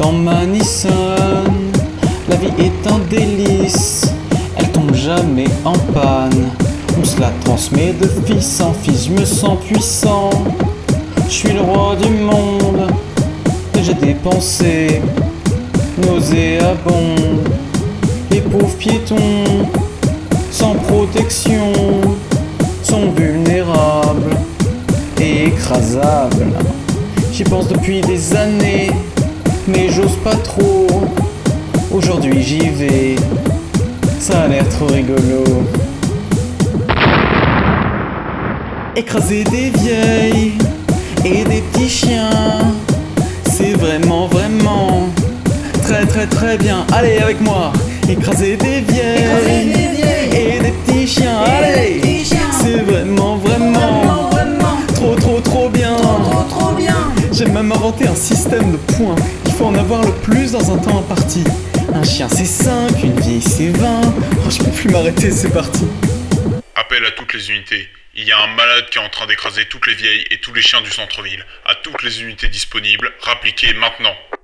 dans ma Nissan. La vie est un délice, elle tombe jamais en panne. On se la transmet de fils en fils, je me sens puissant. Je suis le roi du monde, et j'ai des pensées nauséabondes. Les pauvres piétons, sans protection, sont vulnérables et écrasables. J'y pense depuis des années, mais j'ose pas trop. Aujourd'hui j'y vais, ça a l'air trop rigolo. Écraser des vieilles et des petits chiens, c'est vraiment très bien. Allez avec moi. Écraser des vieilles et des petits chiens. Allez, c'est vraiment trop bien. J'ai même inventé un système de points. Il faut en avoir le plus dans un temps imparti. Un chien c'est 5, une vieille c'est 20. Oh, je peux plus m'arrêter, c'est parti. Appel à toutes les unités. Il y a un malade qui est en train d'écraser toutes les vieilles et tous les chiens du centre-ville. À toutes les unités disponibles, rappliquez maintenant.